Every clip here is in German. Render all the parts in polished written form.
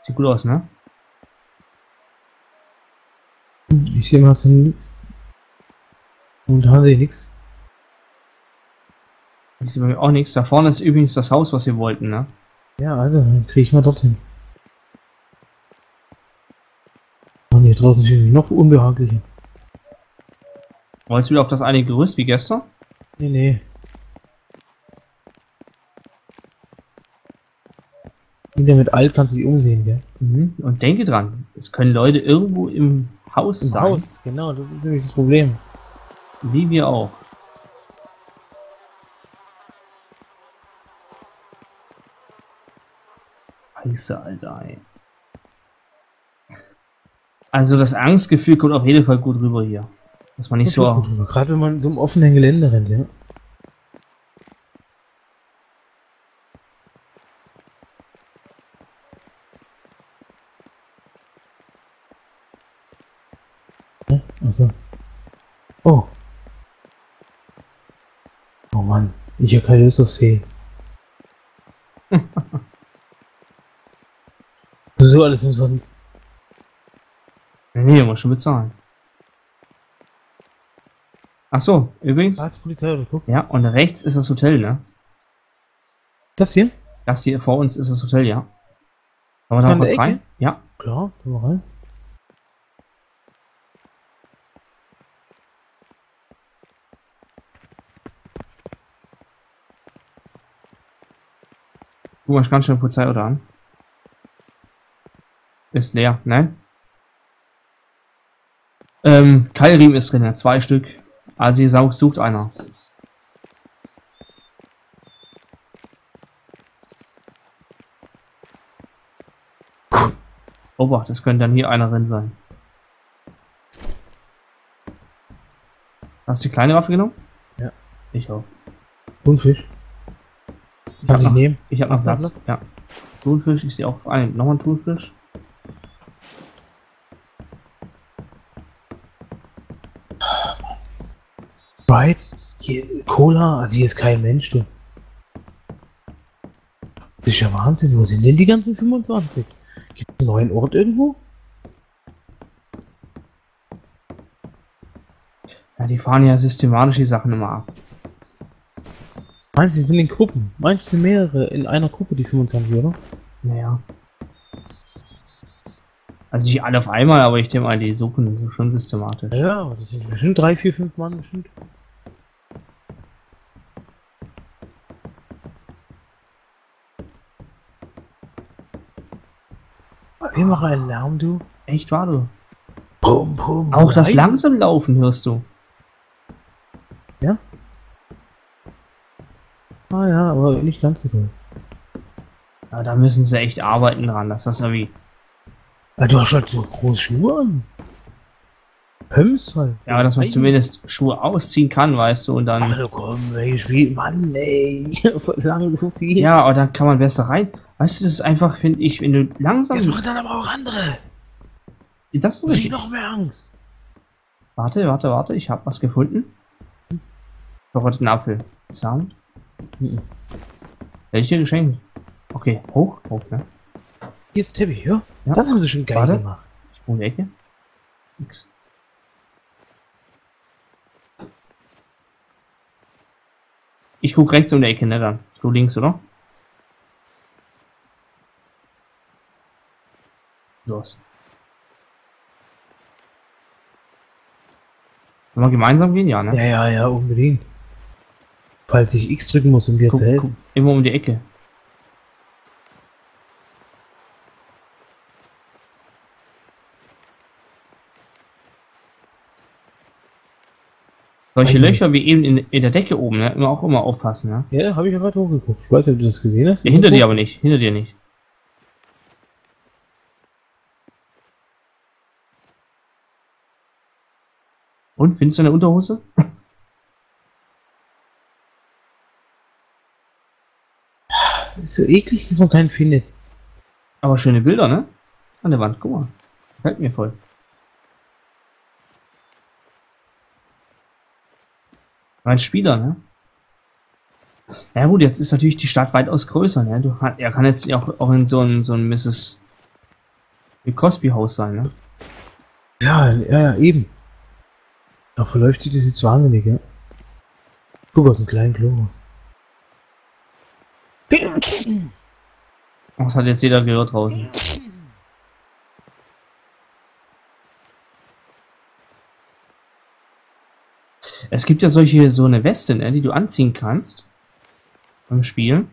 Sieht gut aus, ne? Ich sehe mal so. Momentan sehe ich nichts. Ich sehe bei mir auch nichts. Da vorne ist übrigens das Haus, was wir wollten, ne? Ja, also, dann kriege ich mal dorthin. Und hier draußen finde ich noch unbehaglicher. Wolltest du wieder auf das eine Gerüst wie gestern? Nee, nee. Wieder mit alt kannst du dich umsehen, gell? Mhm. Und denke dran, es können Leute irgendwo im Haus Im sein. Haus, genau, das ist nämlich das Problem. Wie wir auch. Scheiße, Alter, ey. Also das Angstgefühl kommt auf jeden Fall gut rüber hier. Dass man nicht so... Gerade wenn man so im offenen Gelände rennt, ja. Also. Oh. Oh Mann, ich habe keine Lust auf See. So alles umsonst. Nee, muss schon bezahlen. Ach so, übrigens. Was, Polizei oder guck? Ja, und rechts ist das Hotel, ne? Das hier? Das hier vor uns ist das Hotel, ja. Wollen wir da An kurz der Ecke? rein? Ja. Klar, gehen wir rein. Guck mal, ganz schnell Polizei oder an. Ist leer, nein? Keilriemen ist drin, 2 Stück. Also hier sucht einer. Obacht, das könnte dann hier einer drin sein. Hast du die kleine Waffe genommen? Ja. Ich auch. Thunfisch. Kann ich nehmen? Ich habe noch Hast du Platz. Ja. Thunfisch, ich sehe auch einen. Nochmal ein Thunfisch. Right? Hier, Cola, also hier ist kein Mensch, du. Das ist ja Wahnsinn, wo sind denn die ganzen 25? Gibt es einen neuen Ort irgendwo? Ja, die fahren ja systematisch die Sachen immer ab. Meinst du, sie sind in Gruppen? Meinst du, sind mehrere in einer Gruppe, die 25, oder? Naja. Also nicht alle auf einmal, aber ich denke mal, die suchen schon systematisch. Ja, aber das sind bestimmt 3, 4, 5 Mann bestimmt. Wir machen einen Lärm, du. Echt wahr, du? Pum, pum. Auch das nein. langsam Laufen hörst du. Ja? Ah ja, aber nicht ganz so toll. Ja, da müssen sie echt arbeiten dran, dass das irgendwie... Ja, du hast halt so große Schuhe an. Pumps halt. Ja, aber dass man zumindest Schuhe ausziehen kann, weißt du, und dann... Ach du komm, ey, Mann, ey. Verlange so viel. Ja, aber dann kann man besser rein. Weißt du, das ist einfach, finde ich, wenn du langsam... Jetzt machen dann aber auch andere. Das ist Ich richtig. noch mehr Angst. Warte, ich habe was gefunden. Verrotteten Apfel. Sound. Mhm. Hätte ich dir geschenkt. Okay, hoch, ne? Hier ist Teppich, ja? Ja. Das haben sie schon geil Warte. gemacht. Ich brauche die Ecke. Nix. Ich guck rechts um die Ecke, ne, dann. Du links, oder? Los. Wollen wir gemeinsam gehen? Ja, ne? Ja, unbedingt. Falls ich X drücken muss, um dir zu helfen. Immer um die Ecke. Solche Löcher wie eben in der Decke oben, ne? Immer aufpassen, ne? Ja, habe ich ja gerade hochgeguckt. Ich weiß nicht, ob du das gesehen hast. Ja, hinter dir aber nicht. Hinter dir nicht. Und, findest du eine Unterhose? Das ist so eklig, dass man keinen findet. Aber schöne Bilder, ne? An der Wand, guck mal. Gefällt mir voll. Ein Spieler, ne? Ja gut, jetzt ist natürlich die Stadt weitaus größer, ne? Er kann jetzt auch in so ein Mrs. Wie Cosby-Haus sein, ne? Ja, eben. Da verläuft sich das jetzt wahnsinnig, ja. Guck aus dem kleinen Klo raus. Das hat jetzt jeder gehört draußen. Es gibt ja so eine Weste, ne, die du anziehen kannst beim Spiel.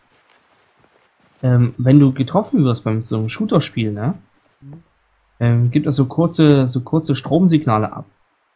Wenn du getroffen wirst beim so einem Shooter-Spiel, ne, gibt es so kurze Stromsignale ab.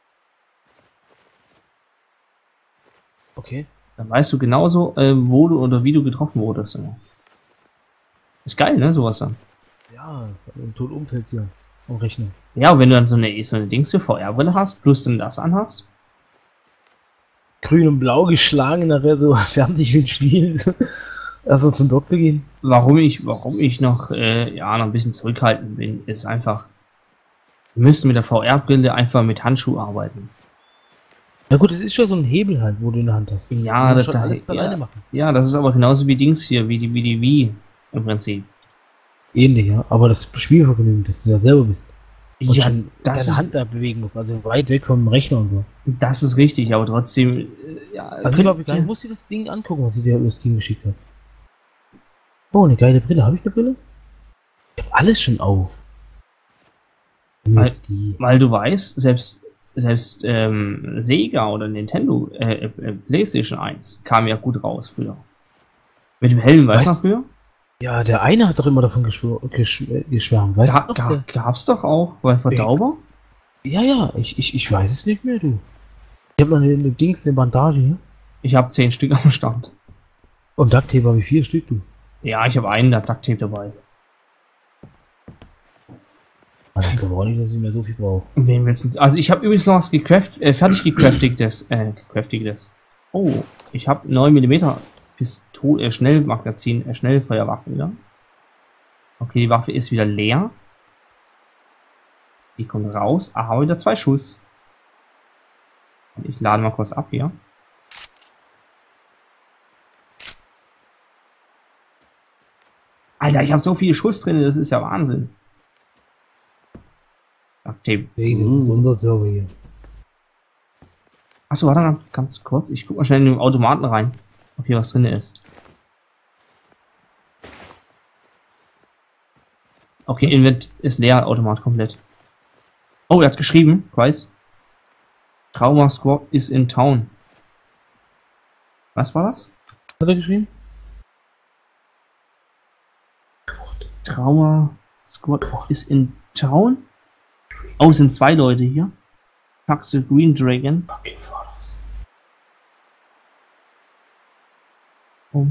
Okay. Dann weißt du genauso, wo du oder wie du getroffen wurdest. Ne? Ist geil, ne, sowas dann. Ja, im Todumfeld hier. Am Rechner. Ja, und wenn du dann so eine Dings hier VR-Brille hast, plus dann das anhast. Grün und blau geschlagen, nachher so fertig mit Spielen. Also zum Doktor gehen. Warum ich noch, noch ein bisschen zurückhaltend bin, ist einfach, wir müssen mit der VR-Brille einfach mit Handschuh arbeiten. Ja gut, es ist schon so ein Hebel halt, wo du in der Hand hast. Ja, das alleine machen. Ja, das ist aber genauso wie Dings hier, wie die Wii im Prinzip. Ähnlich, ja. Aber das Spielvergnügen, dass du ja selber bist. Und Ja, schon deine Hand da bewegen musst, also weit weg vom Rechner und so. Das ist richtig, aber trotzdem, ja. Also ich glaube, ich muss dir das Ding angucken, was sie dir über das Ding geschickt hat. Oh, eine geile Brille. Habe ich eine Brille? Ich habe alles schon auf. Weil du weißt, selbst Sega oder Nintendo, PlayStation 1 kam ja gut raus früher. Mit dem Helm, weißt du noch früher? Ja, der eine hat doch immer davon geschwärmt, weißt du? Gab's doch auch bei Verdauber? Ja, ich weiß es nicht mehr, du. Ich habe noch eine Dings, eine Bandage hier. Ich habe 10 Stück am Stand. Und Ducktape habe ich 4 Stück, du. Ja, ich habe einen Ducktape dabei. Also ich glaube auch nicht, dass ich mehr so viel brauche. Wen willst du? Also ich habe übrigens noch was fertig gecraftigtes. Oh, ich habe 9 mm Schnellmagazin, Schnellfeuerwaffe wieder. Okay, die Waffe ist wieder leer. Die kommt raus. Aha, wieder 2 Schuss. Ich lade mal kurz ab hier. Alter, ich habe so viele Schuss drin, das ist ja Wahnsinn. Okay. Hey, das ist unser Server hier. Achso, warte mal ganz kurz. Ich guck mal schnell in den Automaten rein, ob hier was drin ist. Okay, Invent ist leer, Automat komplett. Oh, er hat geschrieben, Price. Trauma Squad is in town. Was war das? Was hat er geschrieben? Trauma Squad is in town. Oh, es sind 2 Leute hier. Taxe Green Dragon. Okay, war das. Oh.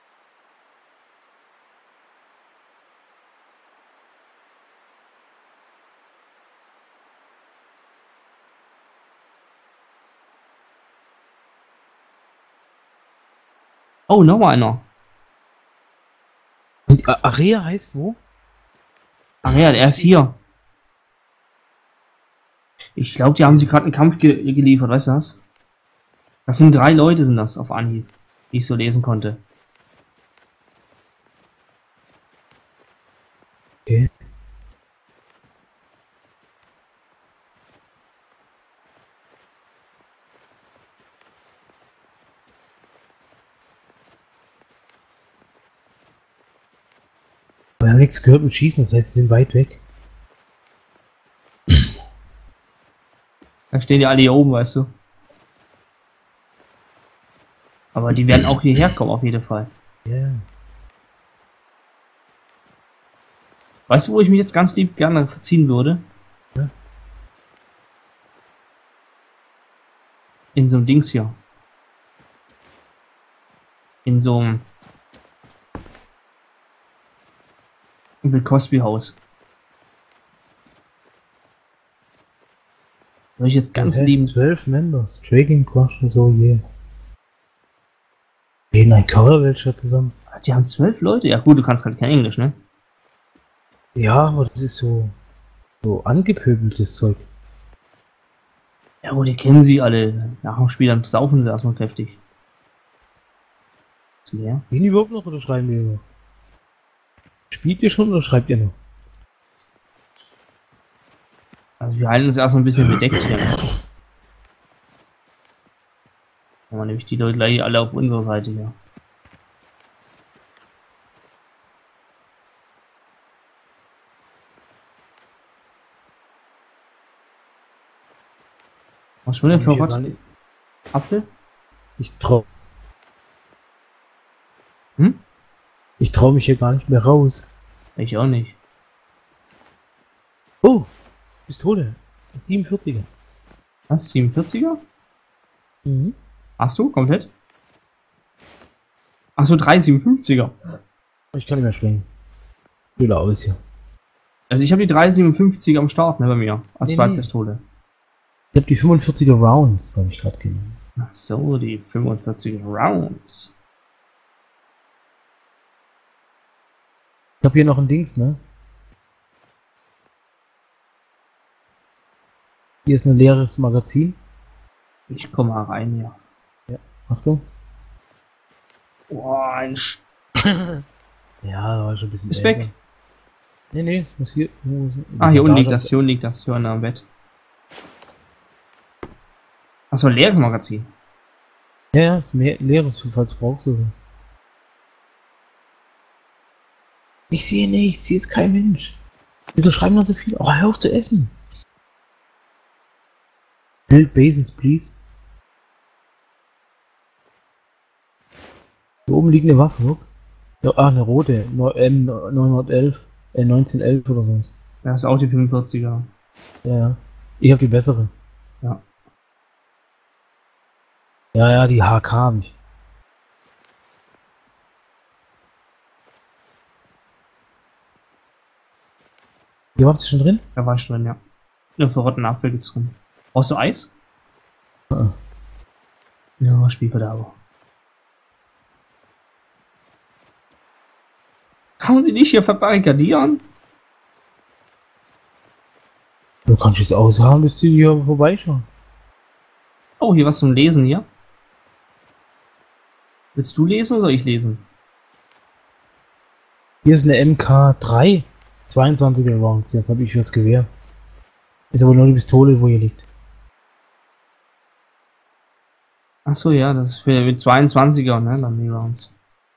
Oh, nochmal einer. Area heißt wo? Ach ja, er ist hier. Ich glaube, die haben sie gerade einen Kampf geliefert, weißt du was? Das sind 3 Leute, sind das auf Anhieb, die ich so lesen konnte. Okay. Aber Alex gehört mit Schießen, das heißt, sie sind weit weg. Da stehen die alle hier oben, weißt du. Aber die werden auch hierher kommen, auf jeden Fall. Ja. Yeah. Weißt du, wo ich mich jetzt ganz lieb gerne verziehen würde? Ja. In so einem Dings hier. In so einem Bill Cosby Haus. Soll ich jetzt ganz lieben. 12 Members. Dragon Crush und so, yeah. Reden ein Kauderwelsch zusammen. Die haben 12 Leute. Ja gut, du kannst halt kein Englisch, ne? Ja, aber das ist so angepöbeltes Zeug. Ja gut, die kennen sie alle. Nach dem Spiel dann saufen sie erstmal kräftig. Ist leer. Gehen die überhaupt noch oder schreiben die noch? Spielt ihr schon oder schreibt ihr noch? Also wir halten uns erstmal ein bisschen bedeckt hier. Ne? Haben wir nämlich die Leute gleich alle auf unserer Seite hier. Was schon denn für Gott? Apfel? Ich trau. Hm? Ich trau mich hier gar nicht mehr raus. Ich auch nicht. Oh! Pistole. 47er. Was? 47er? Mhm. Hast du komplett? Achso, 357er. Ich kann nicht mehr springen. Wieder aus hier. Also ich habe die 357er am Start, ne, bei mir. Als Nee, Zweitpistole. Ich habe die 45er Rounds, habe ich gerade genommen. Ach so, die 45 Rounds. Ich habe hier noch ein Dings, ne? Hier ist ein leeres Magazin. Ich komme mal rein hier. Ja, Achtung. Boah, Ja, war schon ein bisschen. Ist weg. Nee, nee, es muss hier. Ah, hier unten liegt das, hier unten liegt das, hier unten am Bett. Achso, leeres Magazin. Ja, ja, ist mehr leeres, falls du brauchst. Oder? Ich sehe nichts, hier ist kein Mensch. Wieso schreiben da so viel? Oh, hör auf zu essen. Build bases, please. Hier oben liegt eine Waffe, guck. Ja, ah, eine rote. M911, 1911 oder so. Das ist auch die 45er. Ja, ja. Ich hab die bessere. Ja. Ja, ja, die HK hab ich. Hier warst du schon drin? Da war ich drin, ja. Eine verrottene Apfel gibt's drin. Brauchst du Eis? Ah. Ja, Spielverderber. Kann man sie nicht hier verbarrikadieren? Du kannst jetzt aushaben, bis die hier vorbeischauen. Oh, hier was zum Lesen hier. Willst du lesen oder soll ich lesen? Hier ist eine MK3, 22er Rounds. Jetzt habe ich fürs Gewehr. Ist aber nur die Pistole, wo hier liegt. Achso, ja, das ist für mit 22er, ne? Dann die Rounds.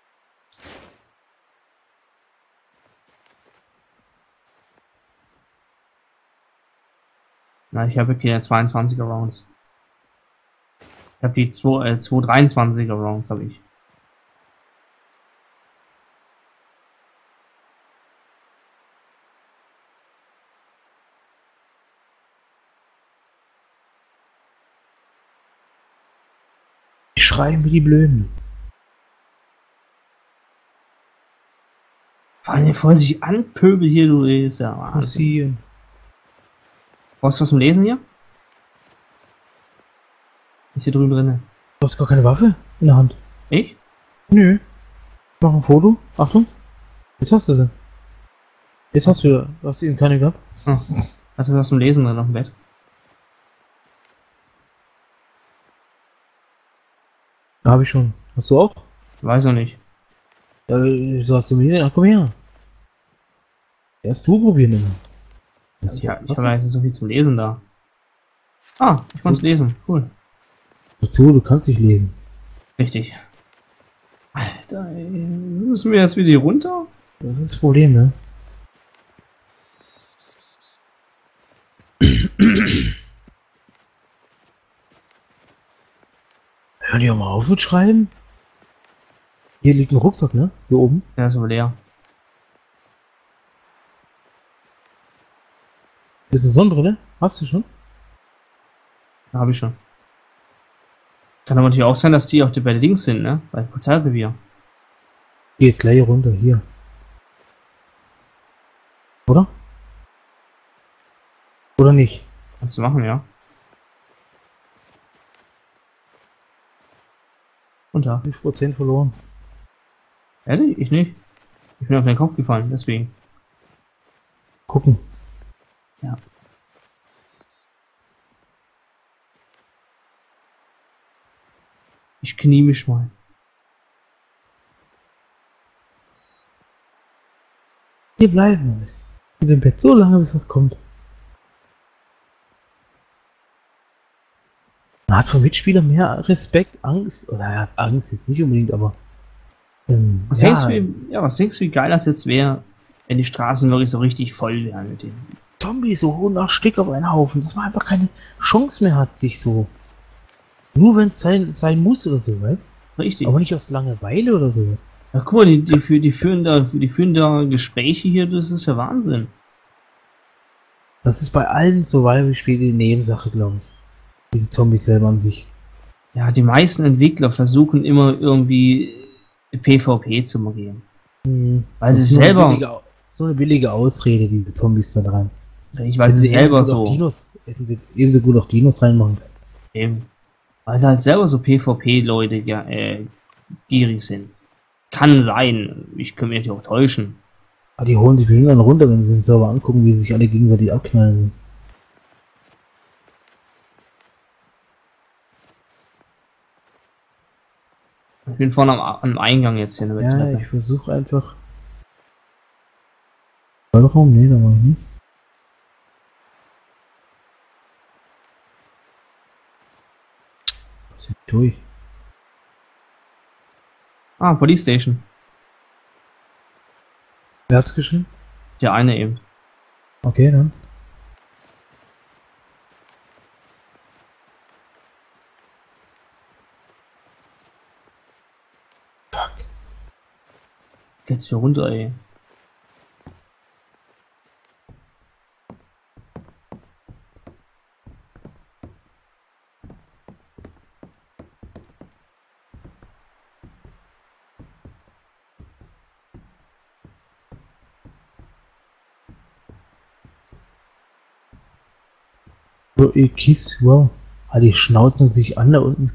Na, ich habe keine 22er Rounds. Ich habe die 223er Rounds, habe ich. Die schreien wie die Blöden. Vor allem voll sich anpöbel hier, du ist ja Wahnsinn. Passieren. Brauchst du was zum Lesen hier? Ist hier drüben drin. Du hast gar keine Waffe in der Hand. Ich? Nö. Ich mach ein Foto. Achtung. Jetzt hast du sie. Jetzt hast du eben keine gehabt. Oh. Hatte was zum Lesen drin auf dem Bett. Da habe ich schon. Hast du auch? Weiß noch nicht. So hast du mir. Ach, komm her. Erst du probieren immer. Ich habe meistens so viel zum Lesen da. Ah, ich konnte es lesen. Cool. Dazu, du kannst nicht lesen. Richtig. Alter, ey. Müssen wir jetzt wieder hier runter? Das ist das Problem, ne? Hör die auch mal auf mit Schreiben. Hier liegt ein Rucksack, ne? Hier oben. Der ist aber leer. Ist eine Sonnenbrille? Hast du schon? Da habe ich schon. Kann aber natürlich auch sein, dass die auch bei den Links sind, ne? Bei Polizeirevier. Geh jetzt gleich runter, hier. Oder? Oder nicht? Kannst du machen, ja. Runter. 5% verloren. Ehrlich? Ich nicht. Ich bin auf den Kopf gefallen, deswegen. Gucken. Ja. Ich knie mich mal. Hier bleiben wir. Mit dem Bett so lange, bis was kommt. Man hat vom Mitspieler mehr Respekt, Angst, oder ja, Angst jetzt nicht unbedingt, aber Was denkst du, wie geil das jetzt wäre, wenn die Straßen wirklich so richtig voll wären mit denen? Zombies so 100 Stück auf einen Haufen, dass man einfach keine Chance mehr hat, sich so. Nur wenn es sein muss oder so, weißt? Richtig. Aber nicht aus Langeweile oder so. Ja, guck mal, die führen da Gespräche hier, das ist ja Wahnsinn. Das ist bei allen Survival-Spielen die Nebensache, glaube ich. Diese Zombies selber an sich. Ja, die meisten Entwickler versuchen immer irgendwie PvP zu machen. Weil sie selber. So eine billige Ausrede, diese Zombies da dran. Ich weiß es selber so. Hätten sie ebenso gut auch Dinos reinmachen können. Eben. Weil sie halt selber so PvP-Leute gierig sind. Kann sein. Ich könnte mich auch täuschen. Aber die holen sich für dann runter, wenn sie den Server angucken, wie sie sich alle gegenseitig abknallen. Ich bin vorne am Eingang jetzt hier. Ja, ich versuche einfach. Raum? Nee, da war ich nicht. Was ist durch? Ah, Police Station. Wer hat's geschrieben? Der eine eben. Okay, dann. Fuck. Geht's hier runter, ey. So, ihr Kies, wow. Ah, die schnauzen sich an da unten.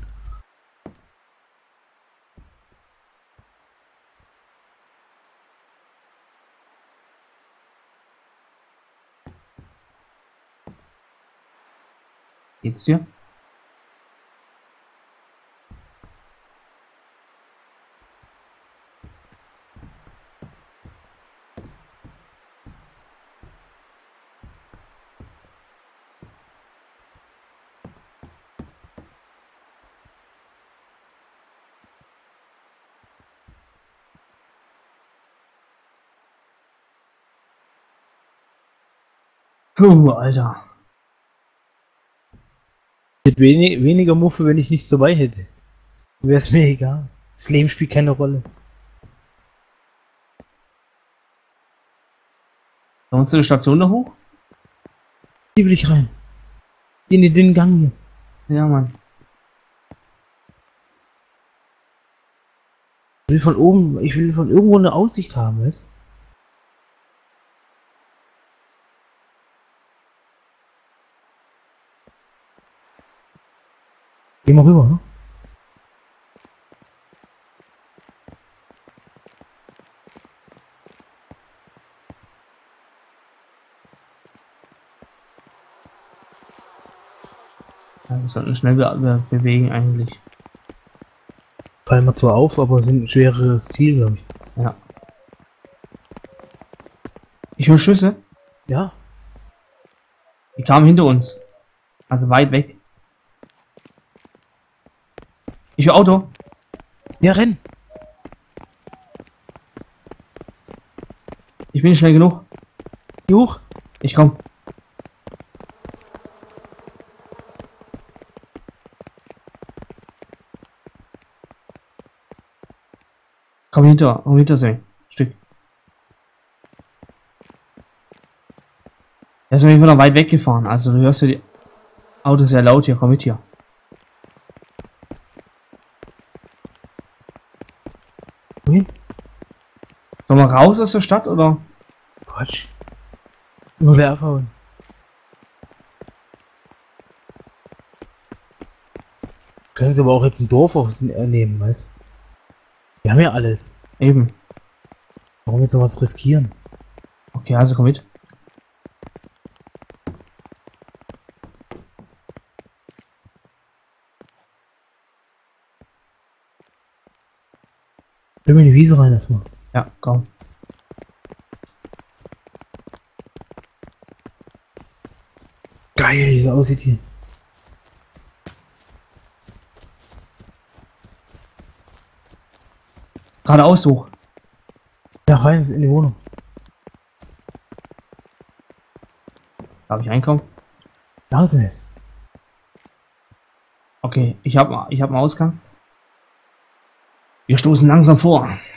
Geht's dir? Puh, Alter. Ich hätte weniger Muffe, wenn ich nichts dabei hätte. Wäre es mir egal. Das Leben spielt keine Rolle. Sollen wir uns eine Station da hoch? Hier will ich rein. In den dünnen Gang hier. Ja, Mann. Ich will von irgendwo eine Aussicht haben, weißt? Geh mal rüber, ne? Ja, wir sollten schnell bewegen eigentlich. Fallen wir zwar auf, aber sind ein schwereres Ziel, glaube ich. Ja. Ich höre Schüsse. Ja. Die kamen hinter uns. Also weit weg. Ich höre Auto. Ja, renn! Ich bin nicht schnell genug. Hoch! Ich komm. Komm hinter sie. Stück. Er ist auf jeden Fall noch weit weggefahren. Also du hörst ja die Autos sehr laut hier. Komm mit hier. Wohin? Sollen wir raus aus der Stadt oder? Quatsch. Nur leer abhauen. Können sie aber auch jetzt ein Dorf nehmen, weißt? Wir haben ja alles. Eben. Warum jetzt sowas riskieren? Okay, also komm mit. Hör mir in die Wiese rein erstmal. Ja, komm. Geil, wie es aussieht hier. Geradeaus hoch. Ja, rein in die Wohnung. Darf ich reinkommen? Langsam jetzt. Okay, ich hab einen Ausgang. Wir stoßen langsam vor.